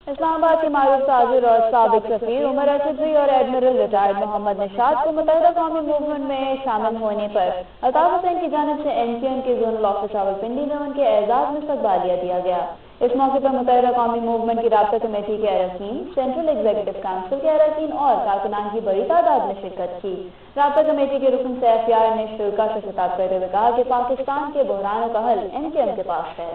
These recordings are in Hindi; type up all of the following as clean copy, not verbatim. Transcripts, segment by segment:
इस्लामाबाद के मारूफ ताजिर और साबिक सफीर उमर असदरी और एडमिरल रिटायर्ड मोहम्मद निशात को मुत्तहिदा कौमी मूवमेंट में शामिल होने पर अल्ताफ हुसैन की जानिब से NQM के जोनल ऑफिस रावलपिंडी में उनके एजाज में इस्तकबालिया दिया गया। इस मौके पर मुत्तहिदा कौमी मूवमेंट की राब्ता कमेटी के अरकान, सेंट्रल एग्जीक्यूटिव काउंसिल के अरकान और कारकुनान की बड़ी तादाद में शिरकत की। राब्ता कमेटी के रुकन सैफ यार ने शुरा से खिताब करते हुए कहा कि पाकिस्तान के बहरानों का हल NQM के पास है।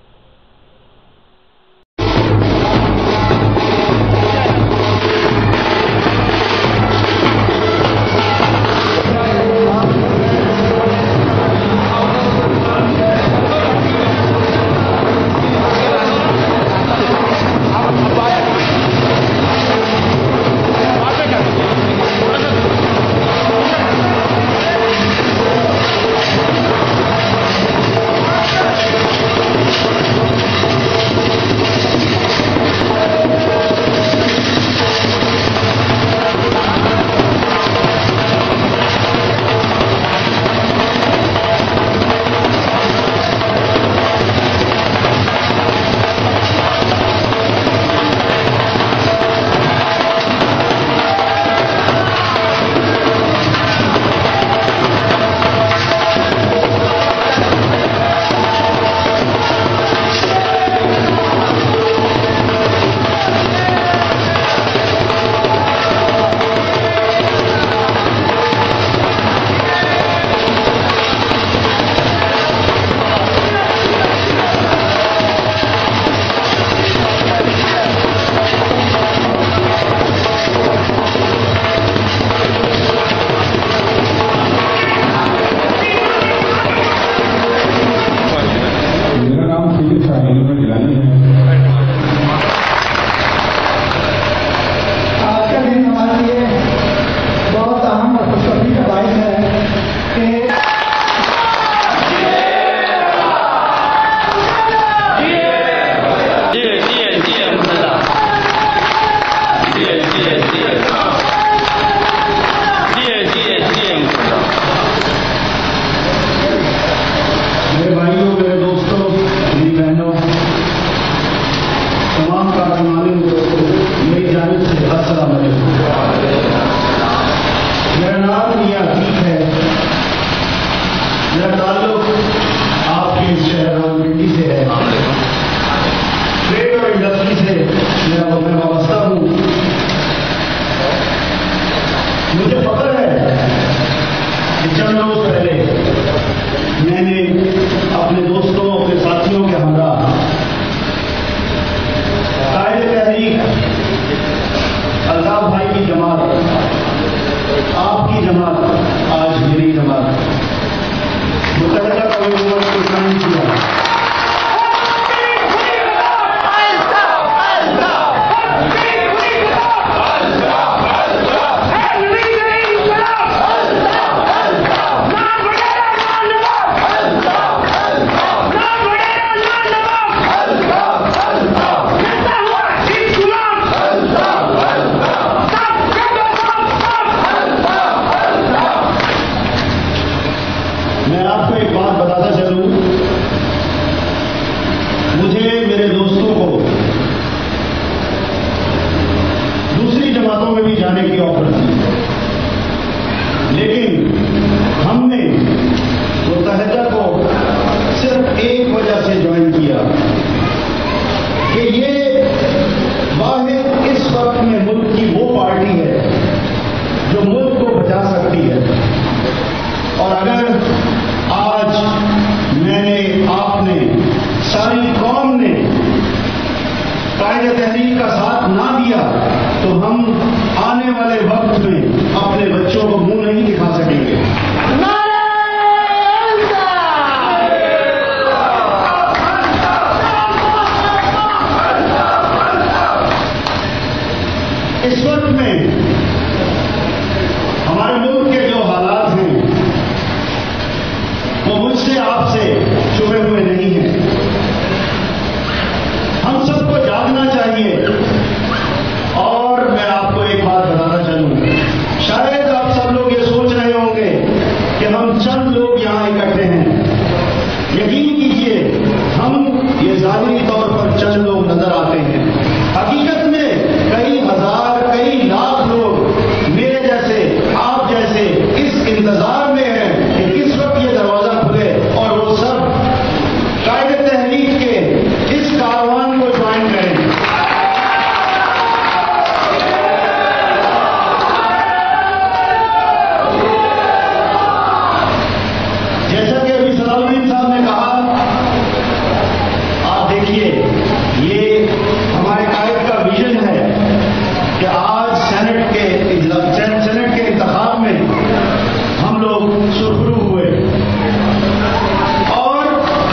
मेरा नाम अतीक है। मेरा ताल्लुक आपके शहर रावलपिंडी से है। ट्रेड और इंडस्ट्री से मैं वाबस्ता हूँ। मुझे पता है कि चंद रोज पहले मैंने अपने दोस्तों अपने साथियों के हमरा कायदे तहरीक अल्ताफ भाई की जमात, आपकी जमात, आज मेरी जमात मुत्तहिदा कौमी मूवमेंट को शामिल किया। मैं आपको एक बात बताता चलूं, मुझे मेरे दोस्तों को दूसरी जमातों में भी जाने की ऑफर थी, लेकिन हमने मुत्तहिदा को सिर्फ एक वजह से ज्वाइन किया कि ये वाहिद इस वक्त में मुल्क की वो पार्टी है जो मुल्क को बचा सकती है। और अगर आज मैं इंतजार में हैं कि किस वक्त ये दरवाजा खुले और वो सब कायदे तहरीक के इस कारवान को ज्वाइन करें। जैसा कि अभी सलाउद्दीन साहब ने कहा, आप देखिए ये हमारे कायद का विजन है कि आज सेनेट के इंतखाब में हम लोग सुरखरू हुए और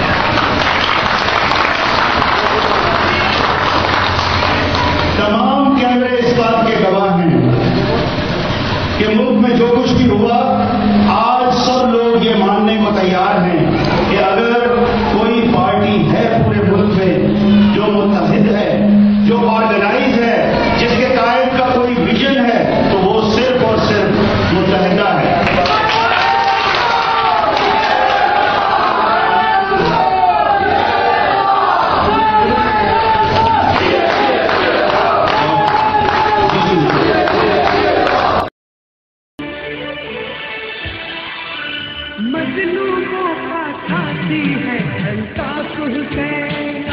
तमाम कैमरे इस बात के गवाह हैं कि मुल्क में जो कुछ भी हुआ, आज सब लोग ये मानने को तैयार हैं कि अगर कोई पार्टी है पूरे मुल्क में जो मुत्तहिद है, जो ऑर्गेनाइज है, जिसके कायद का कोई विजन है, तो वो सिर्फ और सिर्फ मुत्तहिदा है। मजलूमों का साथी है अल्ताफ हुसैन,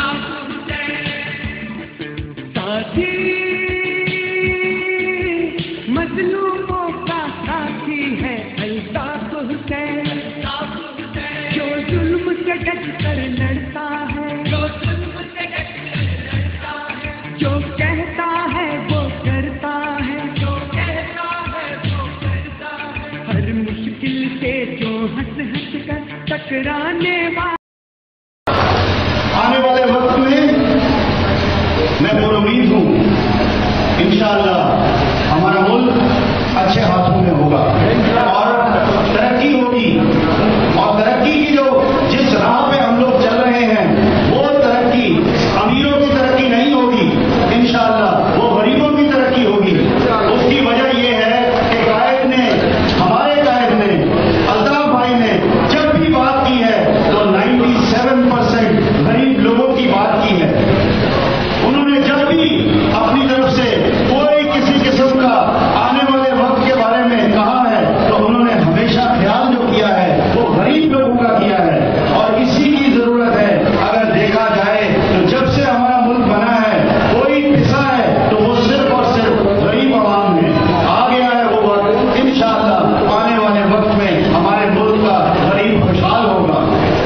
साथी मजलूमों का साथी है अल्ताफ हुसैन, जो जुल्म से डट कर लड़ता है, जो कहता है वो करता है, हर मुश्किल से जो हंस हंस कर टकराने वाला। आने वाले वक्त में मैं पुरुमीद हूं इंशाअल्लाह हमारा मुल्क अच्छे हाथों में होगा और तरक्की होगी। और तरक्की की जो जिस राह पे हम लोग चल रहे हैं वो तरक्की अमीरों की तरक्की नहीं होगी, इंशाअल्लाह वो गरीबों की तरक्की होगी। उसकी वजह यह है कि कायद ने, हमारे कायद ने, अल्ताफ भाई ने जब भी बात की है तो 97% गरीब लोगों की बात की है। उन्होंने जब भी अपनी तरफ से कोई किसी किस्म का आने वाले वक्त के बारे में कहा है तो उन्होंने हमेशा ख्याल जो किया है वो गरीब लोगों का किया है और इसी की जरूरत है। अगर देखा जाए तो जब से हमारा मुल्क बना है कोई पिसा है तो वो सिर्फ और सिर्फ गरीब आवाम में आ गया है। वो वक्त इंशाअल्लाह आने वाले वक्त में हमारे मुल्क का गरीब खुशहाल होगा।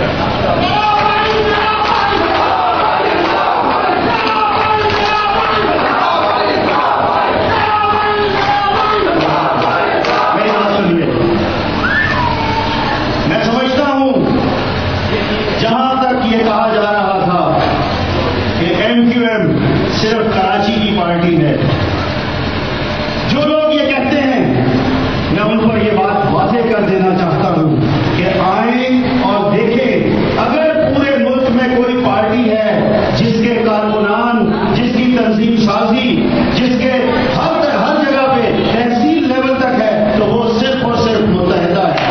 मैं समझता हूं जहां तक ये कहा जा रहा था कि MQM सिर्फ कराची की पार्टी है, जो लोग ये कहते हैं मैं उन पर ये बात वाज़ेह कर देना चाहता हूं कि आए और देखें अगर पूरे मुल्क में कोई पार्टी है जिसके कारकुनान, जिसकी तंजीम साजी, जिसके हर जगह पे तहसील लेवल तक है तो वो सिर्फ और सिर्फ मुत्तहिदा है।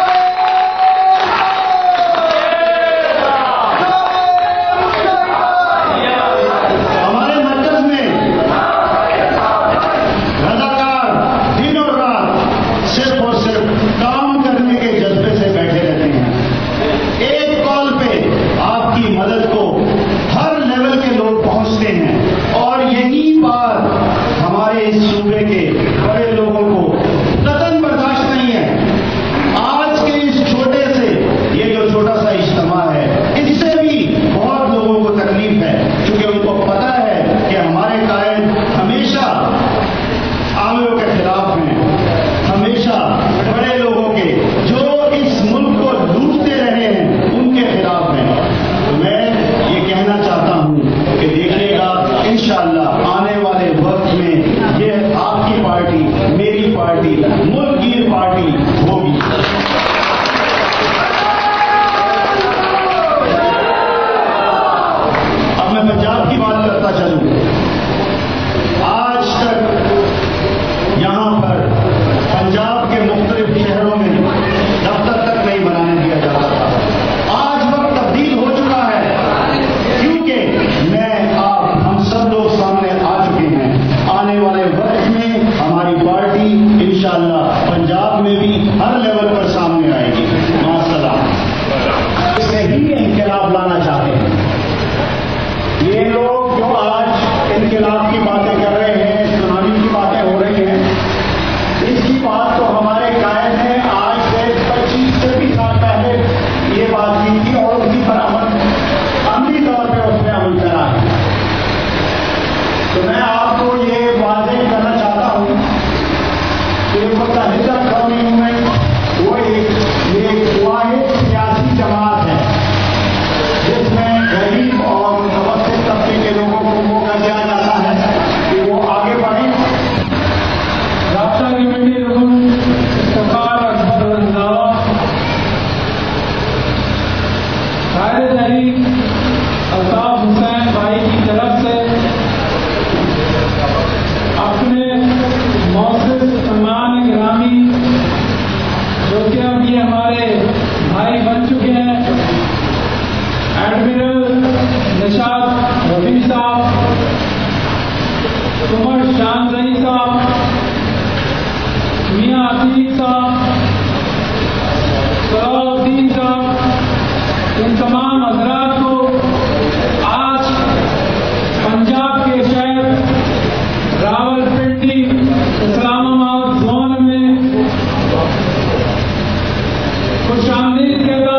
हमारे मरकज में रज़ाकार दिन और रात सिर्फ और सिर्फ काम करने के जज्बे से बैठे रहते हैं। एक कॉल पे आपकी मदद को हर लेवल के लोग पहुंचते हैं और यही बात हमारे इस सूबे के बड़े लोगों को कतई बर्दाश्त नहीं है। आज के इस छोटे से, ये जो छोटा सा इज्तिमा है, इससे भी बहुत लोगों को तकलीफ है क्योंकि उनको पता है कि हमारे कायद हमेशा आमिरों के खिलाफ हैं, हमेशा बड़े लोगों के जो इस मुल्क को लूटते रहे हैं उनके खिलाफ हैं। तो मैं ये कहना चाहता हूं कि देखिएगा इंशाअल्लाह आने वाले वक्त में ये आपकी पार्टी, मेरी पार्टी, मुल्क की पार्टी होगी। अब मैं पंजाब की बात करता चलूं। आज तक यहां पर पंजाब के मुख्तलिफ शहरों में दफ्तर तक नहीं बनाने दिया जाता था। आज वक्त तब्दील हो चुका है क्योंकि हम सब लोग सामने आ चुके हैं। आने वाले वक्त में हमारी पार्टी इंशाअल्लाह पंजाब में भी हर लेवल पर उसके अब ये हमारे भाई बन चुके हैं एडमिरल निशात रफी साहब, कुमर शानजही साहब, मियां अतीक साहब, सलाउद्दीन साहब, इन तमाम हजरात को आज पंजाब के शहर रावलपिंडी इस्लामाबाद जोन में खुश आमदीद कहता